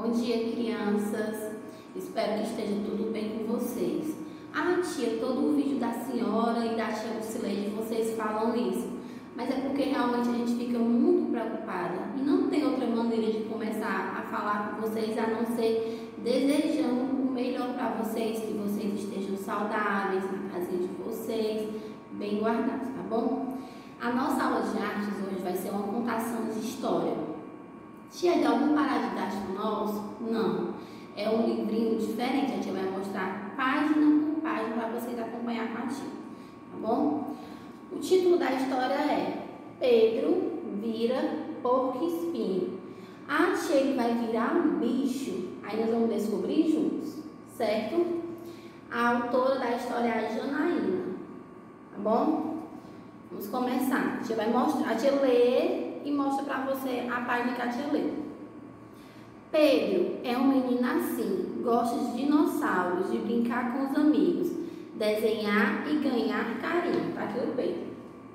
Bom dia, crianças. Espero que esteja tudo bem com vocês. Ah, tia, todo o vídeo da senhora e da tia Lucileide, vocês falam isso. Mas é porque realmente a gente fica muito preocupada e não tem outra maneira de começar a falar com vocês a não ser desejando o melhor para vocês, que vocês estejam saudáveis na casinha de vocês, bem guardados, tá bom? A nossa aula de artes hoje vai ser uma contação de história. Tia, de algum paradidático nosso? Não. É um livrinho diferente, a tia vai mostrar página por página para vocês acompanhar com a tia, tá bom? O título da história é Pedro vira porco-espinho. Ah, tia, ele vai virar um bicho? Aí nós vamos descobrir juntos, certo? A autora da história é a Janaína, tá bom? Vamos começar. A tia vai mostrar, a tia lê e mostra para você a página que a tia lê. Pedro é um menino assim, gosta de dinossauros, de brincar com os amigos, desenhar e ganhar carinho. Tá aqui o Pedro.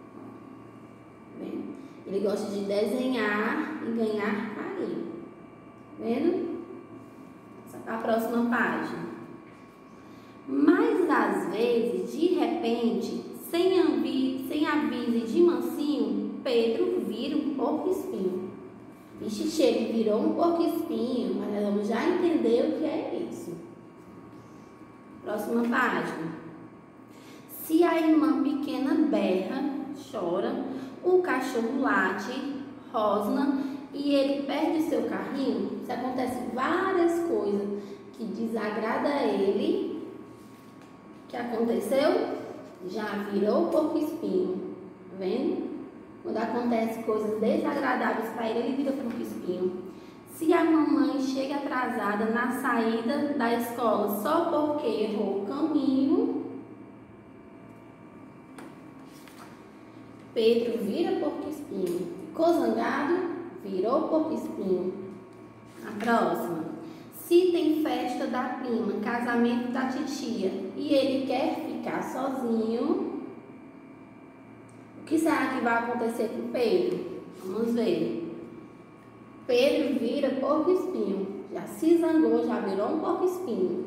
Bem, ele gosta de desenhar e ganhar carinho. Vendo? A próxima página. Mas às vezes, de repente, sem aviso e de mansinho, Pedro vira um porco-espinho. Vixe, ele virou um porco-espinho, mas nós vamos já entender o que é isso. Próxima página. Se a irmã pequena berra, chora, o cachorro late, rosna e ele perde seu carrinho, se acontece várias coisas que desagrada a ele, que aconteceu? Já virou porco-espinho, tá vendo? Quando acontece coisas desagradáveis para ele vira porco-espinho. Se a mamãe chega atrasada na saída da escola só porque errou o caminho, Pedro vira porco-espinho. Ficou zangado? Virou porco-espinho. A próxima. Se tem festa da prima, casamento da titia e ele quer ficar sozinho, o que será que vai acontecer com Pedro? Vamos ver. Pedro vira porco-espinho. Já se zangou, já virou um porco-espinho.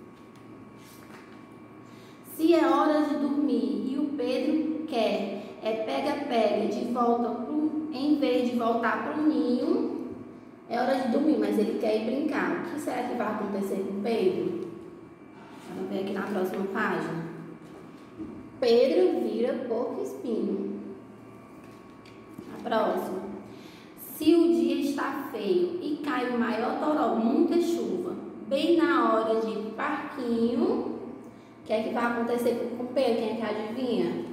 Se é hora de dormir e o Pedro quer pega-pega em vez de voltar para o ninho, é hora de dormir, mas ele quer ir brincar. O que será que vai acontecer com Pedro? Vamos ver aqui na próxima página. Pedro vira porco-espinho. A próxima. Se o dia está feio e cai o maior toró, muita chuva, bem na hora de ir pro parquinho, o que é que vai acontecer com Pedro? Quem é que adivinha?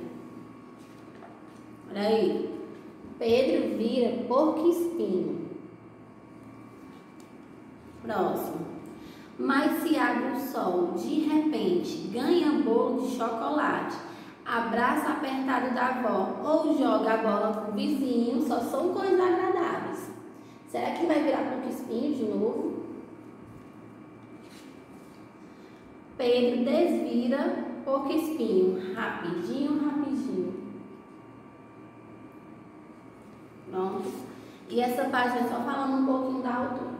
Olha aí. Pedro vira porco-espinho. Próximo. Mas se abre o sol, de repente, ganha bolo de chocolate, abraça apertado da avó ou joga a bola pro vizinho, só são coisas agradáveis. Será que vai virar porco-espinho de novo? Pedro desvira porco-espinho, rapidinho, rapidinho. Pronto. E essa página é só falando um pouquinho da autora.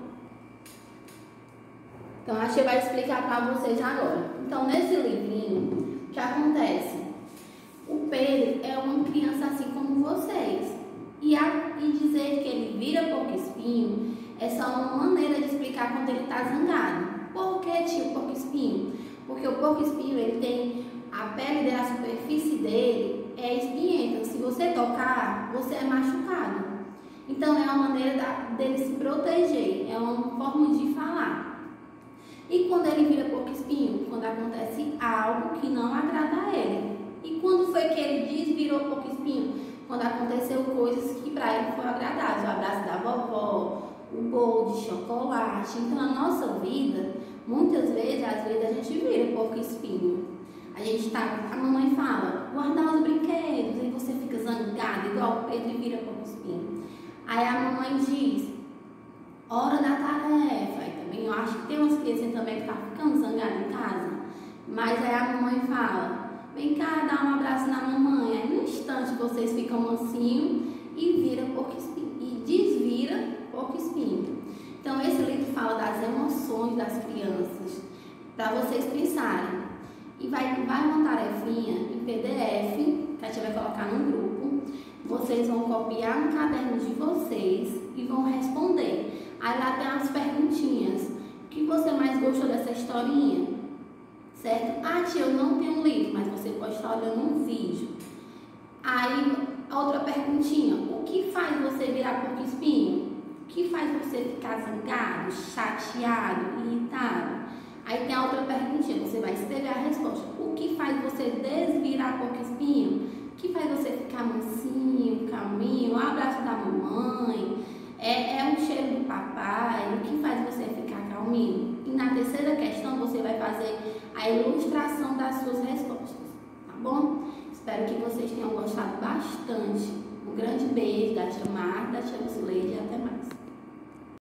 Então, a tia vai explicar para vocês agora. Então, nesse livrinho, o que acontece? O Pedro é uma criança assim como vocês. E dizer que ele vira porco-espinho é só uma maneira de explicar quando ele está zangado. Por que, tio, porco-espinho? Porque o porco-espinho, ele tem a pele dele, a superfície dele é espinhenta. Se você tocar, você é machucado. Então, é uma maneira dele se proteger. É uma forma de falar. E quando ele vira porco-espinho? Quando acontece algo que não agrada a ele. E quando foi que ele desvirou porco-espinho? Quando aconteceu coisas que para ele foram agradáveis. O abraço da vovó, o bolo de chocolate. Então, a nossa vida, muitas vezes, às vezes, a gente vira porco-espinho. A mamãe fala, guardar os brinquedos, e você fica zangado, igual o Pedro, e vira porco-espinho. Aí a mamãe diz, hora da tarefa. Aí também eu acho que tem umas crianças também que estão ficando zangadas em casa. Mas aí a mamãe fala, vem cá, dá um abraço na mamãe. Aí no instante vocês ficam mansinho e vira porco-espinho. E desvira porco-espinho. Então esse livro fala das para vocês pensarem. E vai uma tarefinha em PDF, que a gente vai colocar no grupo. Vocês vão copiar no caderno de vocês e vão responder. Aí lá tem as perguntinhas. O que você mais gostou dessa historinha? Certo? Ah, tia, eu não tenho um livro, mas você pode estar olhando um vídeo. Aí, outra perguntinha. O que faz você virar porco-espinho? O que faz você ficar zangado, chateado, irritado? Aí tem a outra perguntinha, você vai escrever a resposta. O que faz você desvirar porco-espinho? O que faz você ficar mansinho, calminho, o abraço da mamãe, é um cheiro do papai, o que faz você ficar calminho? E na terceira questão você vai fazer a ilustração das suas respostas, tá bom? Espero que vocês tenham gostado bastante. Um grande beijo da tia Marta, da tia Lucileide e até mais.